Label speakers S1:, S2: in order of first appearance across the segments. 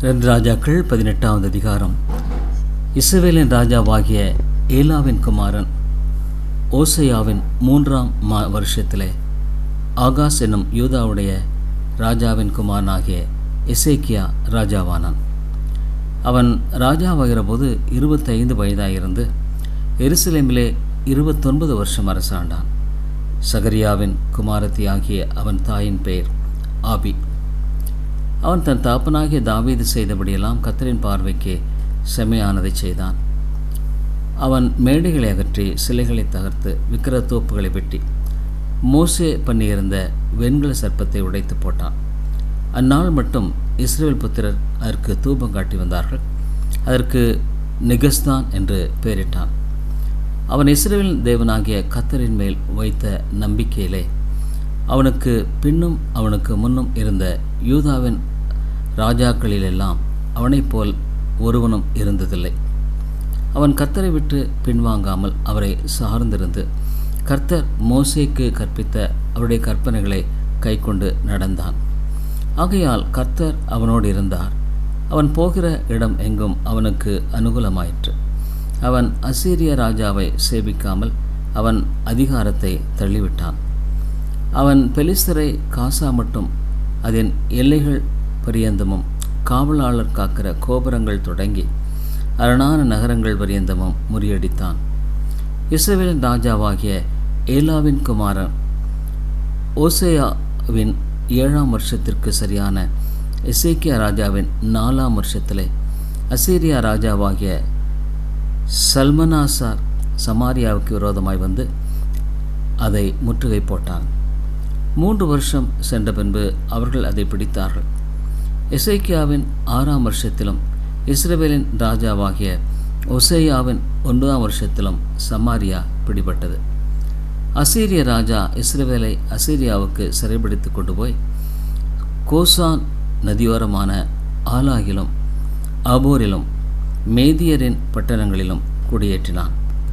S1: 2 ராஜாக்கள் 18வது அதிகாரம். இஸ்ரவேலின் ராஜாவாகிய ஏலாவின் குமாரன் ஓசையாவின் 3ஆம் வருஷத்திலே ஆகாஸ் என்னும் யூதாவுடைய ராஜாவின் குமாரனாகிய எசேக்கியா ராஜாவானான். அவன் ராஜாவாகிற போது 25 வயதாயிருந்து எருசலேமிலே 29 வருஷம் அரசாண்டான். சகரியாவின் குமாரத்தி ஆகிய அவன் தாயின் பெயர் ஆபி. அவன் தன் தாப்பனாகிய தாவீது செய்தபடியெல்லாம் கர்த்தரின் பார்வைக்கு செம்மையானதை செய்தான். அவன் மேடைகளை அகற்றி சிலைகளை தகர்த்து விக்கிரத்தோப்புகளை வெட்டி மோசே பண்ணியிருந்த வெண்கல சர்ப்பத்தை உடைத்து போட்டான். அந்நாள் மட்டும் இஸ்ரவேல் புத்திரர் அதற்கு தூபம் காட்டி வந்தார்கள். அதற்கு நிகஸ்தான் என்று பெயரிட்டான். அவன் இஸ்ரவேலின் தேவனாகிய கர்த்தரின் மேல் வைத்த நம்பிக்கையிலே அவனுக்கு பின்னும் அவனுக்கு முன்னும் இருந்த யூதாவின் ராஜாக்களிலெல்லாம் அவனைப் போல் ஒருவனும் இருந்ததில்லை. அவன் கர்த்தரை விட்டு பின்வாங்காமல் அவரை சார்ந்திருந்து கர்த்தர் மோசேக்கு கற்பித்த அவருடைய கற்பனைகளை கைக்கொண்டு நடந்தான். ஆகையால் கர்த்தர் அவனோடு இருந்தார். அவன் போகிற இடம் எங்கும் அவனுக்கு அனுகூலமாயிற்று. அவன் அசீரிய ராஜாவை சேவிக்காமல் அவன் அதிகாரத்தை தள்ளிவிட்டான். அவன் பெலிஸ்தரை காசா மட்டும் அதன் எல்லைகள் பரியந்தமும் காவலாளர் காக்கிற கோபுரங்கள் தொடங்கி அரணான நகரங்கள் பரியந்தமும் முறியடித்தான். இஸ்ரவேலின் ராஜாவாகிய ஏலாவின் குமாரன் ஓசேயாவின் 7ஆம் வருஷத்திற்கு சரியான எசேக்கியா ராஜாவின் 4ஆம் வருஷத்திலே அசீரியா ராஜாவாகிய சல்மனாசார் சமாரியாவுக்கு விரோதமாய் வந்து அதை முற்றுகை போட்டான். 3 வருஷம் சென்ற பின்பு அவர்கள் அதை பிடித்தார்கள். எசேக்கியாவின் 6ஆம் வருஷத்திலும் இஸ்ரவேலின் ராஜாவாகிய ஓசேயாவின் 9ஆம் வருஷத்திலும் சமாரியா பிடிபட்டது. அசீரிய ராஜா இஸ்ரவேலை அசீரியாவுக்கு சிறைபிடித்து கொண்டு போய் கோசான் நதியோரமான ஆலாகிலும் ஆபோரிலும் மேதியரின் பட்டணங்களிலும் குடியேற்றினான்.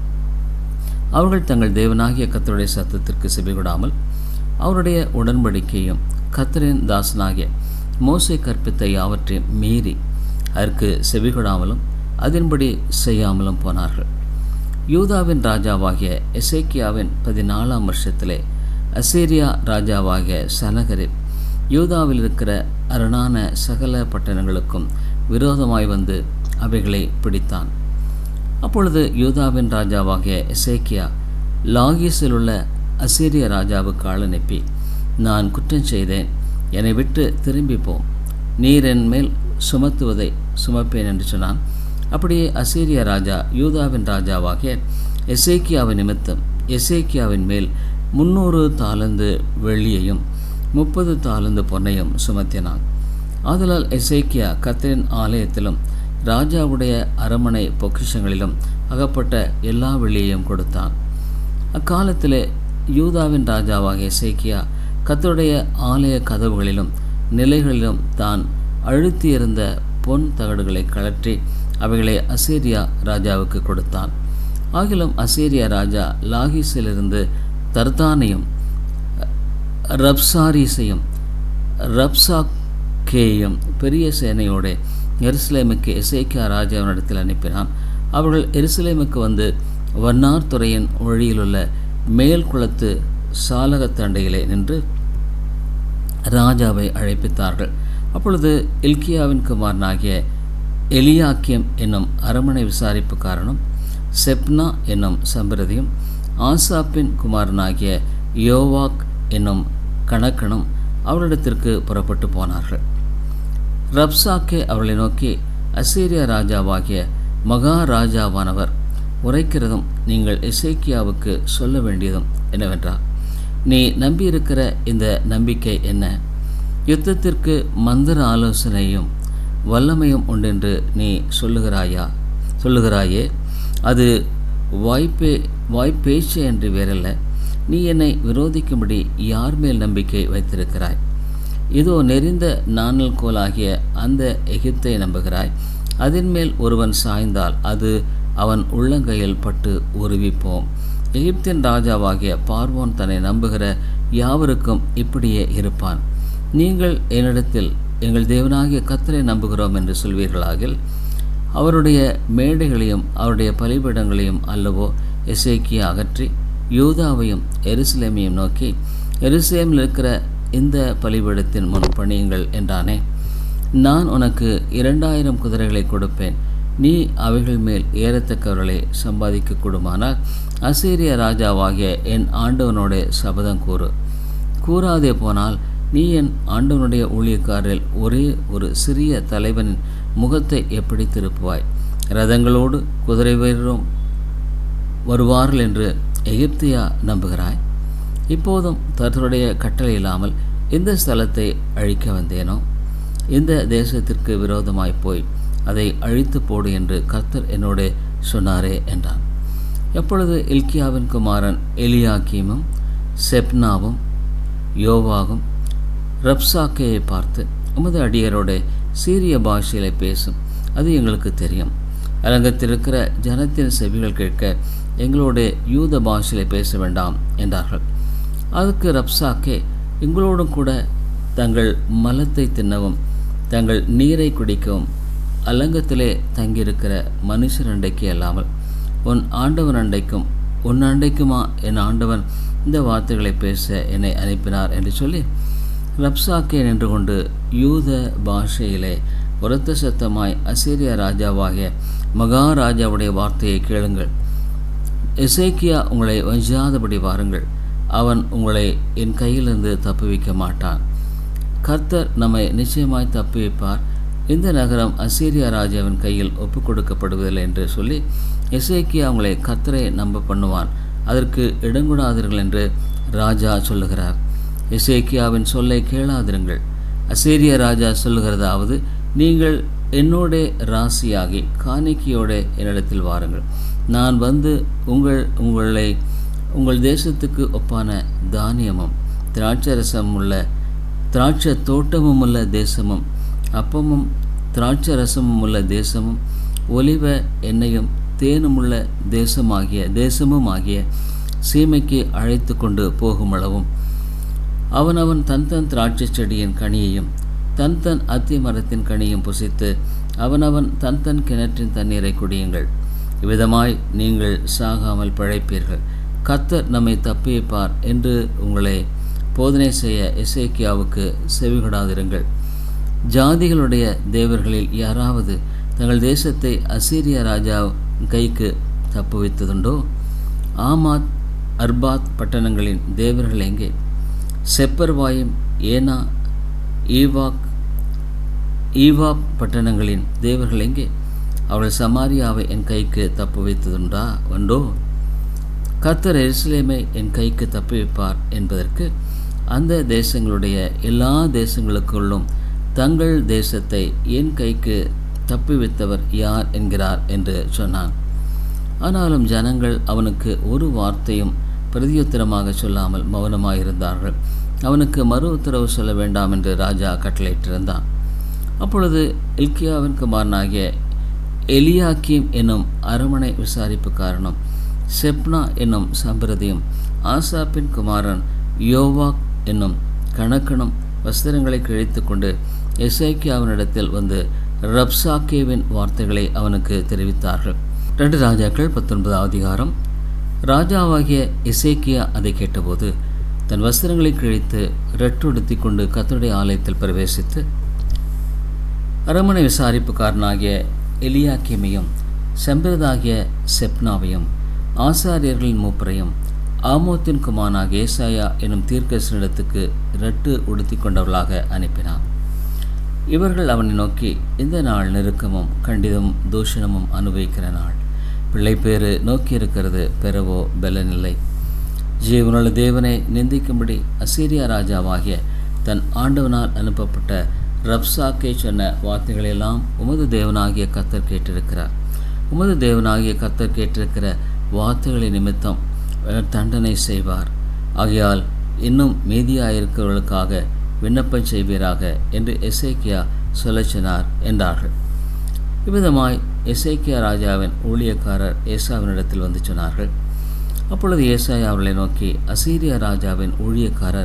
S1: அவர்கள் தங்கள் தேவனாகிய கர்த்தருடைய சத்தத்திற்கு செவிகொடாமல் அவருடைய உடன்படிக்கையும் கர்த்தரின் தாசனாகிய மோசே கற்பித்த யாவற்றையும் மீறி அதற்கு செவிகொடாமலும் அதன்படி செய்யாமலும் போனார்கள். யூதாவின் ராஜாவாகிய எசேக்கியாவின் 14ஆம் வருஷத்திலே அசீரியா ராஜாவாகிய சனகரில் யூதாவில் இருக்கிற அரணான சகல பட்டணங்களுக்கும் விரோதமாய் வந்து அவைகளை பிடித்தான். அப்பொழுது யூதாவின் ராஜாவாகிய எசேக்கியா லாகீசில் உள்ள அசீரிய ராஜாவுக்கு ஆள் அனுப்பி, நான் குற்றம் செய்தேன், என்னை விட்டு திரும்பி போம், நீர் என் மேல் சுமத்துவதை சுமப்பேன் என்று சொன்னான். அப்படியே அசீரிய ராஜா யூதாவின் ராஜாவாகிய எசேக்கியாவின் நிமித்தம் எசேக்கியாவின் மேல் 300 தாலந்து வெள்ளியையும் 30 தாலந்து பொன்னையும் சுமத்தினான். ஆதலால் எசேக்கியா கர்த்தரின் ஆலயத்திலும் ராஜாவுடைய அரமனை பொக்கிஷங்களிலும் அகப்பட்ட எல்லா வெள்ளியையும் கொடுத்தான். அக்காலத்திலே யூதாவின் ராஜாவாகிய எசேக்கியா கர்த்தருடைய ஆலய கதவுகளிலும் நிலைகளிலும் தான் அழுத்தியிருந்த பொன் தகடுகளை கழற்றி அவைகளை அசீரியா ராஜாவுக்கு கொடுத்தான். ஆகிலும் அசீரியா ராஜா லாகீசிலிருந்து தர்தானையும் ரப்சாரீசையும் ரப்சாக்கேயும் பெரிய சேனையோடு எருசலேமுக்கு எசேக்கியா ராஜாவினிடத்தில் அனுப்பினான். அவர்கள் எருசலேமுக்கு வந்து வண்ணார் துறையின் வழியிலுள்ள மேல் குளத்து சாலகத்தண்டையிலே நின்று ராஜாவை அழைப்பித்தார்கள். அப்பொழுது இல்கியாவின் குமாரனாகிய எலியாக்கியம் என்னும் அரமனை விசாரிப்புக்காரனும் செப்னா என்னும் சம்பிரதியும் ஆசாப்பின் குமாரனாகிய யோவாக் என்னும் கணக்கனும் அவரிடத்திற்கு புறப்பட்டு போனார்கள். ரப்சாக்கே அவர்களை நோக்கி, அசீரியா ராஜாவாகிய மகாராஜாவானவர் உரைக்கிறதும் நீங்கள் எசேக்கியாவுக்கு சொல்ல வேண்டியதும் என்னவென்றால், நீ நம்பியிருக்கிற இந்த நம்பிக்கை என்ன? யுத்தத்திற்கு மந்திர ஆலோசனையும் வல்லமையும் உண்டென்று நீ சொல்லுகிறாயே, அது வாய்ப்பேச்சு என்று வேறல்ல. நீ என்னை விரோதிக்கும்படி யார் மேல் நம்பிக்கை வைத்திருக்கிறாய்? இதோ நெறிந்த நாணல் கோலாகிய அந்த எகிப்தை நம்புகிறாய். அதன் மேல் ஒருவன் சாய்ந்தால் அது அவன் உள்ளங்கையில் பட்டு உருவிப்போம். எகிப்தின் ராஜாவாகிய பார்வோன் தன்னை நம்புகிற யாவருக்கும் இப்படியே இருப்பான். நீங்கள் என்னிடத்தில் எங்கள் தேவனாகிய கர்த்தரை நம்புகிறோம் என்று சொல்வீர்களாகில் அவருடைய மேடைகளையும் அவருடைய பலிபீடங்களையும் அல்லவோ எசேக்கியா அகற்றி யூதாவையும் எருசலேமையும் நோக்கி, எருசலேமில் இருக்கிற இந்த பலிபீடத்தின் முன் பணியுங்கள் என்றானே. நான் உனக்கு 2000 குதிரைகளை கொடுப்பேன். நீ அவைகள் மேல் ஏறத்தக்கவர்களை சம்பாதிக்க கூடுமானால் அசீரிய ராஜாவாகிய என் ஆண்டவனோட சபதம் கூறு. கூறாதே போனால் நீ என் ஆண்டவனுடைய ஊழியக்காரரில் ஒரே ஒரு சிறிய தலைவனின் முகத்தை எப்படி திருப்புவாய்? ரதங்களோடு குதிரை வீரரும் வருவார்கள் என்று எகிப்தியா நம்புகிறாய்? இப்போதும் கர்த்தருடைய கட்டளை இல்லாமல் இந்த ஸ்தலத்தை அழிக்க வந்தேனோ? இந்த தேசத்திற்கு விரோதமாய் போய் அதை அழித்து போடு என்று கர்த்தர் என்னோட சொன்னாரே என்றான். எப்பொழுது இல்க்கியாவின் குமாரன் எலியாக்கீமும் செப்னாவும் யோவாகும் ரப்சாக்கேயை பார்த்து, உமது அடியரோட சீரிய பாஷையிலே பேசும், அது எங்களுக்கு தெரியும். அரங்கத்திலிருக்கிற ஜனத்தின் செவிகள் கேட்க எங்களோட யூத பாஷையிலே பேச வேண்டாம் என்றார்கள். அதுக்கு ரப்சாக்கே, எங்களோடும் கூட தங்கள் மலத்தை தின்னவும் தங்கள் நீரை குடிக்கவும் அலங்கத்திலே தங்கியிருக்கிற மனுஷர் அண்டைக்கு அல்லாமல் உன் ஆண்டவன் அண்டைக்கும் உன் அண்டைக்குமா என் ஆண்டவன் இந்த வார்த்தைகளை பேச என்னை அனுப்பினார் என்று சொல்லி ரப்சாக்கே நின்று கொண்டு யூத பாஷையிலே உரத்த சத்தமாய், அசீரிய ராஜாவாகிய மகாராஜாவுடைய வார்த்தையை கேளுங்கள். எசேக்கியா உங்களை வஞ்சாதபடி வாருங்கள். அவன் உங்களை என் கையிலிருந்து தப்புவிக்க மாட்டான். கர்த்தர் நம்மை நிச்சயமாய் தப்புவிப்பார். இந்த நகரம் அசீரியா ராஜாவின் கையில் ஒப்புக் கொடுக்கப்படுவதில்லை என்று சொல்லி எசேக்கியா உங்களை கர்த்தரை நம்ப பண்ணுவான். அதற்கு இடங்கூடாதீர்கள் என்று ராஜா சொல்லுகிறார். எசேக்கியாவின் சொல்லை கேளாதிருங்கள். அசீரிய ராஜா சொல்லுகிறதாவது, நீங்கள் என்னோட ராசியாகி காணிக்கையோட என்னிடத்தில் வாருங்கள். நான் வந்து உங்கள் தேசத்துக்கு ஒப்பான தானியமும் திராட்சரசமும் உள்ள திராட்சை தோட்டமும் உள்ள தேசமும் அப்பமும் திராட்சரசமும் உள்ள தேசமும் ஒலிவ எண்ணெயும் தேனுமுள்ள தேசமும் ஆகிய சீமைக்கு அழைத்து கொண்டு போகுமளவும் அவனவன் தன் திராட்சை செடியின் கனியையும் தன் அத்தி மரத்தின் கனியும் புசித்து அவனவன் தன் கிணற்றின் தண்ணீரை குடியுங்கள். இவ்விதமாய் நீங்கள் சாகாமல் பிழைப்பீர்கள். கர்த்தர் நம்மை தப்புவிப்பார் என்று உங்களை போதனை செய்ய எசேக்கியாவுக்கு செவிகொடாதிருங்கள். ஜாதிகளுடைய தேவர்களில் யாராவது தங்கள் தேசத்தை அசீரிய ராஜா கைக்கு தப்புவித்ததுண்டோ? ஆமாத் அர்பாத் பட்டணங்களின் தேவர்கள் எங்கே? செப்பர்வாயும் ஏனா ஈவாப் பட்டணங்களின் தேவர்கள் எங்கே? அவள் சமாரியாவை என் கைக்கு தப்புவித்ததுண்டா உண்டோ? கர்த்தர் எருசலேமை என் கைக்கு தப்புவிப்பார் என்பதற்கு அந்த தேசங்களுடைய எல்லா தேசங்களுக்குள்ளும் தங்கள் தேசத்தை என் கைக்கு தப்புவித்தவர் யார் என்கிறார் என்று சொன்னான். ஆனாலும் ஜனங்கள் அவனுக்கு ஒரு வார்த்தையும் பிரதியுத்தரமாக சொல்லாமல் மௌனமாயிருந்தார்கள். அவனுக்கு மறு உத்தரவு சொல்ல வேண்டாம் என்று ராஜா கட்டளையிட்டிருந்தான். அப்பொழுது இல்க்கியாவின் குமாரனாகிய எலியாக்கீம் என்னும் அரமனை விசாரிப்புக்காரனும் செப்னா என்னும் சம்பிரதியும் ஆசாப்பின் குமாரன் யோவாக் என்னும் கணக்கனும் வஸ்திரங்களை கிழித்து கொண்டு எசேக்கியாவினிடத்தில் வந்து ரப்சாக்கேவின் வார்த்தைகளை அவனுக்கு தெரிவித்தார்கள். 2 ராஜாக்கள் 19 அதிகாரம். ராஜாவாகிய எசேக்கியா அதை கேட்டபோது தன் வஸ்திரங்களை கிழித்து ரெட்டுடுத்தி கொண்டு கர்த்தருடைய ஆலயத்தில் பிரவேசித்து அரமனை விசாரிப்புக்காரனாகிய எலியாக்கீமையும் செம்பிரதாகிய செப்னாவையும் ஆசாரியர்களின் மூப்பரையும் ஆமோத்தின் குமாரனாகிய ஏசாயா எனும் தீர்க்கதரிசனிடத்துக்கு ரெட்டு உடுத்தி கொண்டவர்களாக அனுப்பினான். இவர்கள் அவனை நோக்கி, இந்த நாள் நெருக்கமும் கண்டிதமும் தூஷணமும் அனுபவிக்கிற நாள். பிள்ளைப்பேறு நோக்கியிருக்கிறது, பெறவோ பலனில்லை. ஜீவனுள்ள தேவனை நிந்திக்கும்படி அசீரியா ராஜாவாகிய தன் ஆண்டவனால் அனுப்பப்பட்ட ரப்சாக்கே சொன்ன வார்த்தைகளெல்லாம் உமது தேவனாகிய கர்த்தர் கேட்டிருக்கிறார். உமது தேவனாகிய கர்த்தர் கேட்டிருக்கிற வார்த்தைகளை நிமித்தம் தண்டனை செய்வார். ஆகையால் இன்னும் மீதியாயிருக்கிறவர்களுக்காக விண்ணப்பம் செய்வீராக என்று எசேக்கியா சொல்லச் சொன்னார் என்றார்கள். இவ்விதமாய் எசேக்கியா ராஜாவின் ஊழியக்காரர் ஏசாவினிடத்தில் வந்து சொன்னார்கள். அப்பொழுது ஏசாயா அவர்களை நோக்கி, அசீரியா ராஜாவின் ஊழியக்காரர்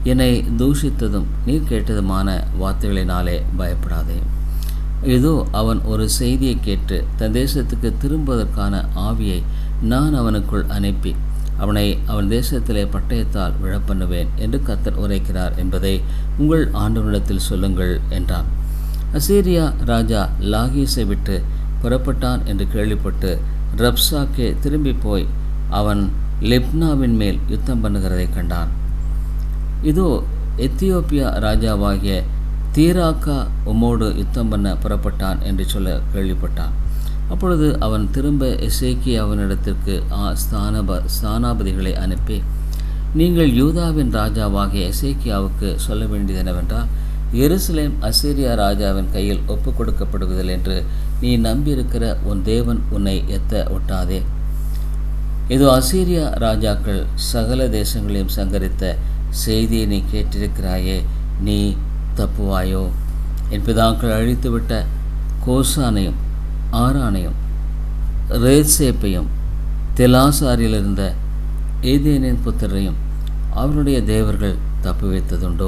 S1: என்னை தூஷித்ததும் நீர் கேட்டதுமான வார்த்தைகளினாலே பயப்படாதே. இதோ அவன் ஒரு செய்தியை கேட்டு தன் தேசத்துக்கு திரும்புவதற்கான ஆவியை நான் அவனுக்குள் அனுப்பி அவனை அவன் தேசத்திலே பட்டயத்தால் விழப்பண்ணுவேன் என்று கர்த்தர் உரைக்கிறார் என்பதை உங்கள் ஆண்டவனிடத்தில் சொல்லுங்கள் என்றான். அசீரியா ராஜா லாகீஸை விட்டு புறப்பட்டான் என்று கேள்விப்பட்டு ரப்சாக்கே திரும்பி போய் அவன் லிப்னாவின் மேல் யுத்தம் பண்ணுகிறதை கண்டான். இதோ எத்தியோப்பியா ராஜாவாகிய தீராக்கா உம்மோடு யுத்தம் பண்ண புறப்பட்டான் என்று சொல்ல கேள்விப்பட்டான். அப்பொழுது அவன் திரும்ப எசேக்கியாவினிடத்திற்கு ஸ்தானாபதிகளை அனுப்பி, நீங்கள் யூதாவின் ராஜாவாகிய எசேக்கியாவுக்கு சொல்ல வேண்டியது என்னவென்றால், எருசலேம் அசீரியா ராஜாவின் கையில் ஒப்புக் கொடுக்கப்படுவதில்லை என்று நீ நம்பியிருக்கிற உன் தேவன் உன்னை எத்த ஒட்டாதே. இதோ அசீரியா ராஜாக்கள் சகல தேசங்களையும் சங்கரித்த செய்தியை நீ கேட்டிருக்கிறாயே, நீ தப்புவாயோ? என் பிதாக்கள் அழித்துவிட்ட கோசானையும் ஆரானையும் ரேத்சேப்பையும் தெலாசாரில் இருந்த ஏதேனின் புத்திரையும் அவருடைய தேவர்கள் தப்பு வைத்ததுண்டோ?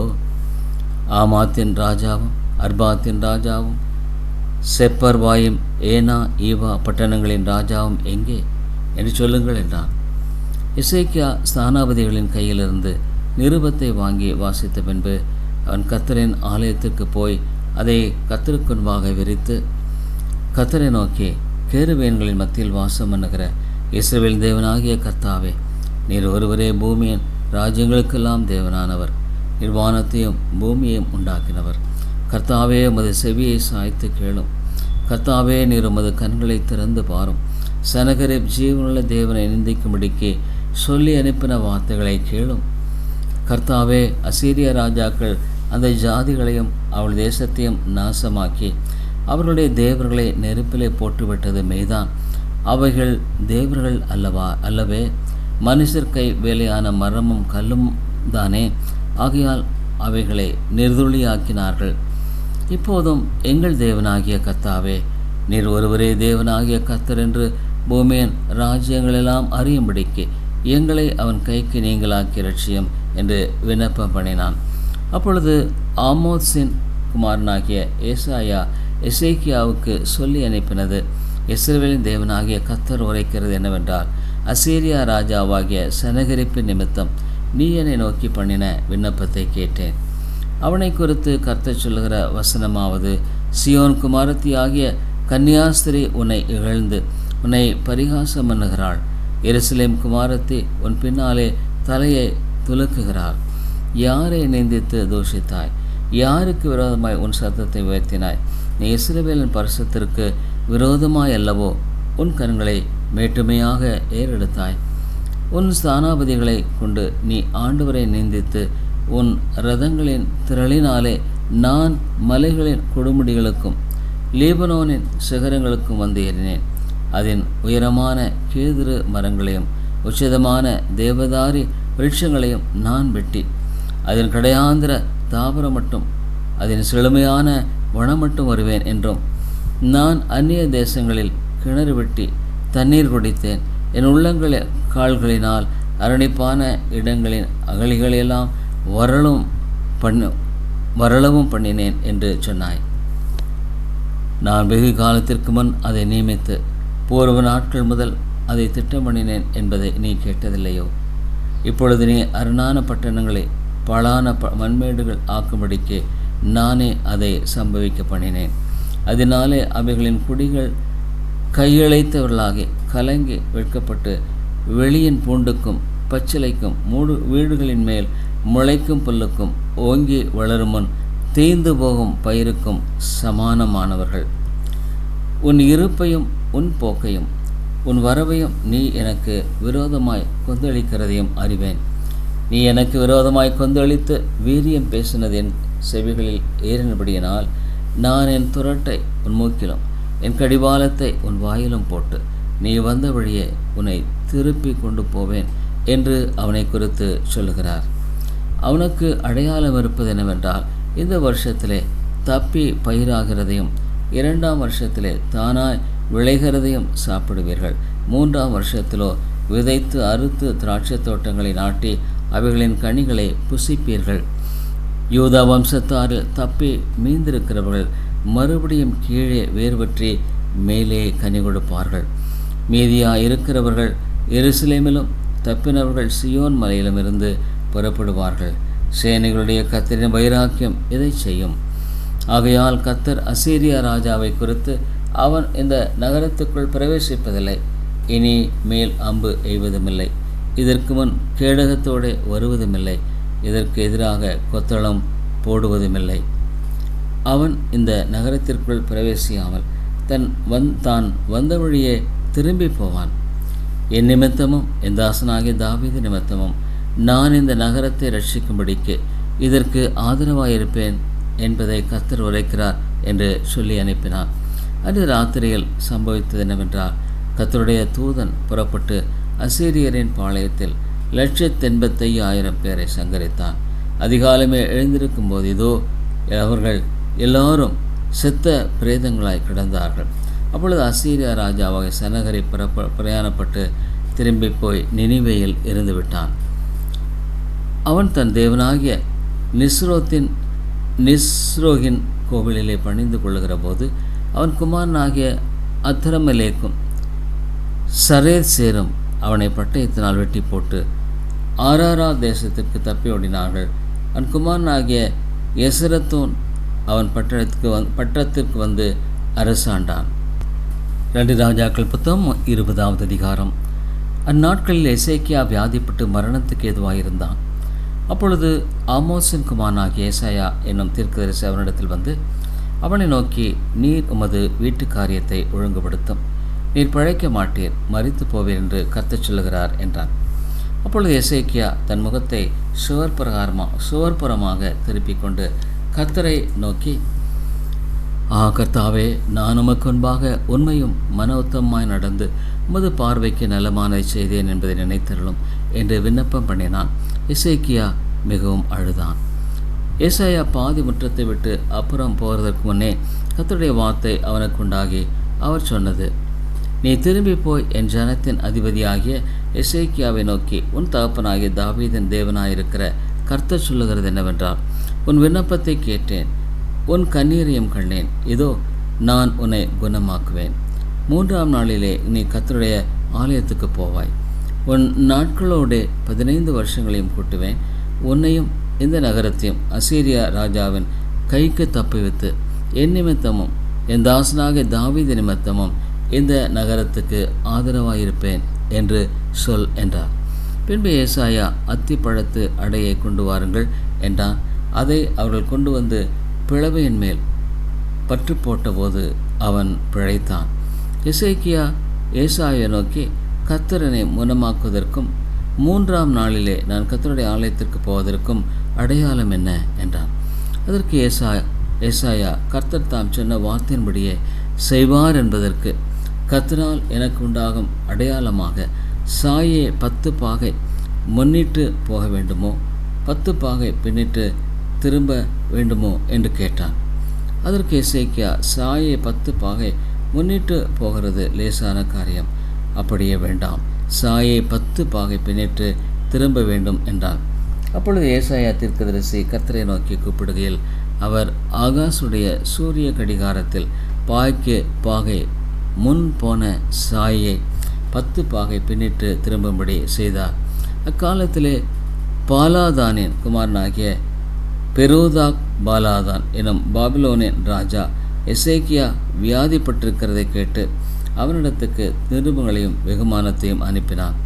S1: ஆமாத்தின் ராஜாவும் அர்பாத்தின் ராஜாவும் செப்பர்வாயும் ஏனா ஈவா பட்டணங்களின் ராஜாவும் எங்கே என்று சொல்லுங்கள் என்றான். எசேக்கியா ஸ்தானாபதிகளின் கையிலிருந்து நிருபத்தை வாங்கி வாசித்த பின்பு அவன் கர்த்தரின் ஆலயத்திற்கு போய் அதை கர்த்தருக்கு முன்பாக விரித்து கர்த்தரை நோக்கி, கேருபேன்களின் மத்தியில் வாசம் பண்ணுகிற இஸ்ரவேல் தேவனாகிய கர்த்தாவே, நீர் ஒருவரே பூமியின் ராஜ்யங்களுக்கெல்லாம் தேவனானவர், நிர்வாணத்தையும் பூமியையும் உண்டாக்கினவர். கர்த்தாவே, உமது செவியை சாய்த்து கேளும். கர்த்தாவே, நீர் உமது கண்களை திறந்து பாரும். சனகரிப் ஜீவனுள்ள தேவனை நிந்திக்கும்படிக்கு சொல்லி அனுப்பின வார்த்தைகளை கேளும். கர்த்தாவே, அசீரிய ராஜாக்கள் அந்த ஜாதிகளையும் அவள் தேசத்தையும் நாசமாக்கி அவர்களுடைய தேவர்களை நெருப்பிலே போட்டுவிட்டது மெய்தான். அவைகள் தேவர்கள் அல்லவே, மனுஷர் கை வேலையான மரமும் கல்லும் தானே. ஆகையால் அவைகளை நிர்துளியாக்கினார்கள். இப்போதும் எங்கள் தேவனாகிய கர்த்தாவே, நீர் ஒருவரே தேவனாகிய கர்த்தர் என்று பூமியின் ராஜ்யங்களெல்லாம் அறியும்படிக்கு எங்களை அவன் கைக்கு நீங்களாக்கி ரட்சியம் என்று விண்ணப்பம் பண்ணினான். அப்பொழுது ஆமோத்சின் குமாரனாகிய ஏசாயா எசேக்கியாவுக்கு சொல்லி அனுப்பினது, இஸ்ரவேலின் தேவனாகிய கர்த்தர் உரைக்கிறது என்னவென்றால், அசீரியா ராஜாவாகிய சனகரிப்பின் நிமித்தம் நீ என்னை நோக்கி பண்ணின விண்ணப்பத்தை கேட்டேன். அவனை குறித்து கர்த்தர் சொல்லுகிற வசனமாவது, சியோன் குமாரத்தியாகிய கன்னியாஸ்திரி உன்னை இகழ்ந்து உன்னை பரிகாசம் பண்ணுகிறாள். எருசலேம் குமாரத்தி உன் பின்னாலே தலையை துலுக்குகிறாள். யாரை நிந்தித்து தூஷித்தாய்? யாருக்கு விரோதமாய் உன் சத்தத்தை உயர்த்தினாய்? நீ இஸ்ரவேலின் பரிசுத்தத்திற்கு விரோதமாய் அல்லவோ உன் கண்களை மேட்டுமையாக ஏறெடுத்தாய். உன் ஸ்தானாபதிகளை கொண்டு நீ ஆண்டவரை நிந்தித்து உன் இரதங்களின் திரளினாலே நான் மலைகளின் கொடுமுடிகளுக்கும் லீபனோனின் சிகரங்களுக்கும் வந்து ஏறினேன். அதன் உயரமான கேதுரு மரங்களையும் உச்சிதமான தேவதாரி விருட்சங்களையும் நான் வெட்டி அதன் கடையாந்திர தாவரம் மட்டும் அதன் செழுமையான வனம் மட்டும் வருவேன் என்றும், நான் அந்நிய தேசங்களில் கிணறு வெட்டி தண்ணீர் குடித்தேன். என் உள்ளங்களை கால்களினால் அரணிப்பான இடங்களின் அகழிகளெல்லாம் வரளவும் பண்ணினேன் என்று சொன்னாய். நான் வெகு காலத்திற்கு முன் அதை நியமித்து பூர்வ நாட்கள் முதல் அதை திட்டம் பண்ணினேன் என்பதை நீ கேட்டதில்லையோ? இப்பொழுது நீ அரணான பட்டணங்களை பாழான மண்மேடுகள் ஆக்கும்படிக்கு நானே அதை சம்பவிக்க பண்ணினேன். அதனாலே அவைகளின் குடிகள் கையழைத்தவர்களாகி கலங்கி வெட்கப்பட்டு வெளியின் பூண்டுக்கும் பச்சிலைக்கும் வீடுகளின் மேல் முளைக்கும் புல்லுக்கும் ஓங்கி வளரும் முன் தேய்ந்து போகும் பயிருக்கும் சமானமானவர்கள். உன் இருப்பையும் உன் போக்கையும் உன் வரவையும் நீ எனக்கு விரோதமாய் கொந்தளிக்கிறதையும் அறிவேன். நீ எனக்கு விரோதமாய் கொந்தளித்து வீரியம் பேசினது என் செவிகளில் ஏறினபடியினால் நான் என் துரட்டை உன் மூக்கிலும் என் கடிவாளத்தை உன் வாயிலும் போட்டு நீ வந்த வழியே உன்னை திருப்பி கொண்டு போவேன் என்று அவனை குறித்து சொல்லுகிறார். அவனுக்கு அடையாளம் இருப்பது என்னவென்றால், இந்த வருஷத்திலே தப்பி பயிராகிறதையும் 2ஆம் வருஷத்திலே தானாய் விளைகிறதையும் சாப்பிடுவீர்கள். 3ஆம் வருஷத்திலோ விதைத்து அறுத்து திராட்சை தோட்டங்களை நாட்டி அவைகளின் கனிகளை புசிப்பீர்கள். யூதா வம்சத்தாரில் தப்பி மீந்திருக்கிறவர்கள் மறுபடியும் கீழே வேர்வற்றி மேலே கனி கொடுப்பார்கள். மீதியாக இருக்கிறவர்கள் எருசலேமிலும் தப்பினவர்கள் சியோன் மலையிலும் இருந்து புறப்படுவார்கள். சேனைகளுடைய கர்த்தரின் வைராக்கியம் இதை செய்யும். ஆகையால் கர்த்தர் அசீரியா ராஜாவை குறித்து, அவன் இந்த நகரத்துக்குள் பிரவேசிப்பதில்லை, இனி மேல் அம்பு எய்வதுமில்லை, இதற்கு முன் கேடகத்தோடு வருவதுமில்லை, இதற்கு எதிராக கொத்தளம் போடுவதுமில்லை. அவன் இந்த நகரத்திற்குள் பிரவேசியாமல் தான் வந்த வழியே திரும்பி போவான். என் நிமித்தமும் என் தாசனாகிய தாவீது நிமித்தமும் நான் இந்த நகரத்தை ரட்சிக்கும்படிக்கு இதற்கு ஆதரவாயிருப்பேன் என்பதை கர்த்தர் உரைக்கிறார் என்று சொல்லி அனுப்பினார். அன்று ராத்திரியில் சம்பவித்தது என்னவென்றால், கர்த்தருடைய தூதன் புறப்பட்டு அசீரியரின் பாளையத்தில் 185,000 பேரை சங்கரித்தான். அதிகாலமே எழுந்திருக்கும் போது இதோ அவர்கள் எல்லாரும் செத்த பிரேதங்களாய் கிடந்தார்கள். அப்பொழுது அசீரியா ராஜாவாக சனகரி பிரயாணப்பட்டு திரும்பி போய் நினிவேயில் இருந்து விட்டான். அவன் தன் தேவனாகிய நிஸ்ரோகின் கோவிலிலே பணிந்து கொள்ளுகிற போது அவன் குமாரனாகிய அத்ரமலேக்கும் சரேத் சேரும் அவனை பட்டயத்தினால் வெட்டி போட்டு ஆராரா தேசத்திற்கு தப்பி ஓடினார்கள். அவன் குமாரனாகிய எசரத்தோன் அவன் பட்டணத்திற்கு வந்து அரசாண்டான். 2 ராஜாக்கள் புத்தகம் 20வது அதிகாரம். அந்நாட்களில் எசேக்கியா வியாதிப்பட்டு மரணத்துக்கு ஏதுவாயிருந்தான். அப்பொழுது ஆமோசின் குமாரனாகிய ஏசாயா என்னும் தீர்க்கதரிசி அவனிடத்தில் வந்து அவனை நோக்கி, நீர் உமது வீட்டு காரியத்தை ஒழுங்குபடுத்தும், நீர் பிழைக்க மாட்டீர், மரித்து போவீர் என்று கர்த்தர் சொல்லுகிறார் என்றான். அப்பொழுது எசேக்கியா தன் முகத்தை சுவர்புறமாக திருப்பிக் கொண்டு கர்த்தரை நோக்கி, கர்த்தாவே, நான் உமக்கு முன்பாக உண்மையும் மன உத்தமமாய் நடந்து உமது பார்வைக்கு நலமானதை செய்தேன் என்பதை நினைத்தருளும் என்று விண்ணப்பம் பண்ணினான். எசேக்கியா மிகவும் அழுதான். ஏசாயா பாதி முற்றத்தை விட்டு அப்புறம் போகிறதற்கு முன்னே கர்த்தருடைய வார்த்தை அவனுக்கு உண்டாகி அவர் சொன்னது, நீ திரும்பி போய் என் ஜனத்தின் அதிபதியாகிய எசேக்கியாவை நோக்கி, உன் தகப்பனாகிய தாவீதின் தேவனாயிருக்கிற கர்த்தர் சொல்லுகிறது என்னவென்றால், உன் விண்ணப்பத்தை கேட்டேன், உன் கண்ணீரையும் கண்டேன், இதோ நான் உன்னை குணமாக்குவேன். 3ஆம் நாளிலே நீ கர்த்தருடைய ஆலயத்துக்கு போவாய். உன் நாட்களோடு 15 வருஷங்களையும் கூட்டுவேன். உன்னையும் இந்த நகரத்தையும் அசீரியா ராஜாவின் கைக்கு தப்புவித்து என் நிமித்தமும் என் தாசனாக தாவீது நிமித்தமும் இந்த நகரத்துக்கு ஆதரவாயிருப்பேன் என்று சொல் என்றார். பின்பு ஏசாயா, அத்திப்பழத்து அடையை கொண்டு வாருங்கள் என்றான். அதை அவர்கள் கொண்டு வந்து பிளவையின் மேல் பற்று போட்டபோது அவன் பிழைத்தான். எசேக்கியா ஏசாயை நோக்கி, கர்த்தரனை குணமாக்குவதற்கும் 3ஆம் நாளிலே நான் கர்த்தருடைய ஆலயத்திற்கு போவதற்கும் அடையாளம் என்ன என்றான். அதற்கு ஏசாயா, கர்த்தர் தாம் சொன்ன வார்த்தையின்படியே செய்வார் என்பதற்கு கர்த்தரால் எனக்கு உண்டாகும் அடையாளமாக சாயை 10 பாகை முன்னிட்டு போக வேண்டுமோ, 10 பாகை பின்னிட்டு திரும்ப வேண்டுமோ என்று கேட்டான். அதற்கு எசேக்கியா, சாயை 10 பாகை முன்னிட்டு போகிறது லேசான காரியம், அப்படியே வேண்டாம், சாயை 10 பாகை பின்னிட்டு திரும்ப வேண்டும் என்றான். அப்பொழுது ஏசாயா தீர்க்கதரிசி கர்த்தரை நோக்கி கூப்பிடுகையில் அவர் ஆகாசுடைய சூரிய கடிகாரத்தில் பாய்க்கு பாகை முன் போன சாயை 10 பாகை பின்னிட்டு திரும்பும்படி செய்தார். அக்காலத்திலே பாலாதானின் குமாரனாகிய பெரோதாக் பாலாதான் எனும் பாபிலோனின் ராஜா எசேக்கியா வியாதிப்பட்டிருக்கிறதை கேட்டு அவனிடத்துக்கு நிருபங்களையும் வெகுமானத்தையும் அனுப்பினான்.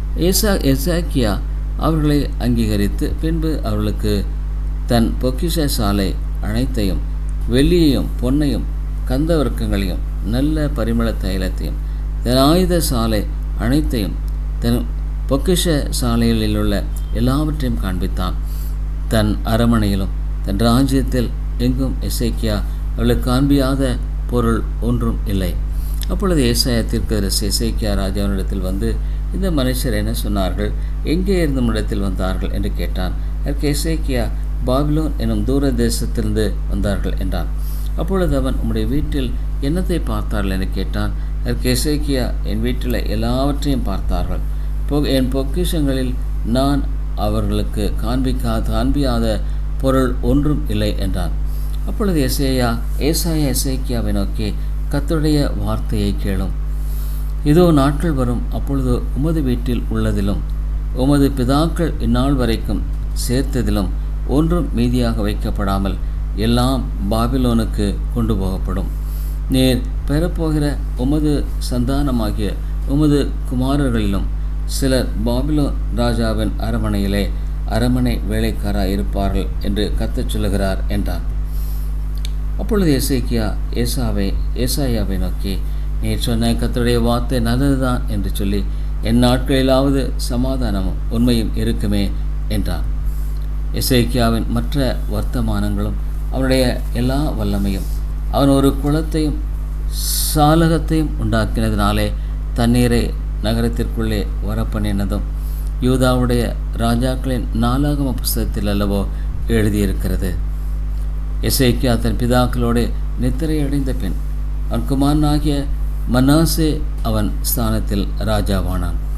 S1: எசேக்கியா அவர்களை அங்கீகரித்து பின்பு அவர்களுக்கு தன் பொக்கிஷ சாலை அனைத்தையும், வெள்ளியையும் பொன்னையும் கந்தவர்க்கங்களையும் நல்ல பரிமள தைலத்தையும், தன் ஆயுத சாலை அனைத்தையும், தன் பொக்கிஷ சாலைகளில் உள்ள எல்லாவற்றையும் காண்பித்தான். தன் அரமனையிலும் தன் ராஜ்யத்தில் எங்கும் எசேக்கியா அவளுக்கு காண்பியாத பொருள் ஒன்றும் இல்லை. அப்பொழுது ஏசாயா தீர்க்கதரிசி எசேக்கியா ராஜாவினிடத்தில் வந்து, இந்த மனுஷர் என்ன சொன்னார்கள், எங்கே இருந்து இடத்தில் வந்தார்கள் என்று கேட்டான். அதற்கு எசேக்கியா, பாபிலோன் எனும் தூர தேசத்திலிருந்து வந்தார்கள் என்றான். அப்பொழுது அவன், உம்முடைய வீட்டில் என்னத்தை பார்த்தார்கள் என்று கேட்டான். அதற்கு எசேக்கியா, என் வீட்டில் எல்லாவற்றையும் பார்த்தார்கள், என் பொக்கிஷங்களில் நான் அவர்களுக்கு காண்பியாத பொருள் ஒன்றும் இல்லை என்றான். அப்பொழுது ஏசாயா எசேக்கியாவை நோக்கி, கர்த்தருடைய வார்த்தையை கேளும். இதோ நாட்கள் வரும், அப்பொழுது உமது வீட்டில் உள்ளதிலும் உமது பிதாக்கள் இந்நாள் வரைக்கும் சேர்த்ததிலும் ஒன்றும் மீதியாக வைக்கப்படாமல் எல்லாம் பாபிலோனுக்கு கொண்டு போகப்படும். நீர் பெறப்போகிற உமது சந்தானமாகிய உமது குமாரர்களிலும் சிலர் பாபிலோன் ராஜாவின் அரமனையிலே அரமனை வேலைக்காராக இருப்பார்கள் என்று கர்த்தர் சொல்லுகிறார் என்றான். அப்பொழுது எசேக்கியா ஏசாயாவை நோக்கி, நீர் சொன்ன கர்த்தருடைய வார்த்தை நல்லதுதான் என்று சொல்லி என் நாட்களிலாவது சமாதானமும் உண்மையும் இருக்குமே என்றான். எசேக்கியாவின் மற்ற வர்த்தமானங்களும் அவனுடைய எல்லா வல்லமையும் அவன் ஒரு குளத்தையும் சாலகத்தையும் உண்டாக்கினதினாலே தண்ணீரை நகரத்திற்குள்ளே வரப்பண்ணினதும் யூதாவுடைய ராஜாக்களின் நாளாகம புஸ்தகத்தில் அல்லவோ எழுதியிருக்கிறது. எசேக்கியா தன் பிதாக்களோடு நித்திரையடைந்த பின் அவன் குமாரனாகிய மனாசே அவன் ஸ்தானத்தில் ராஜாவானான்.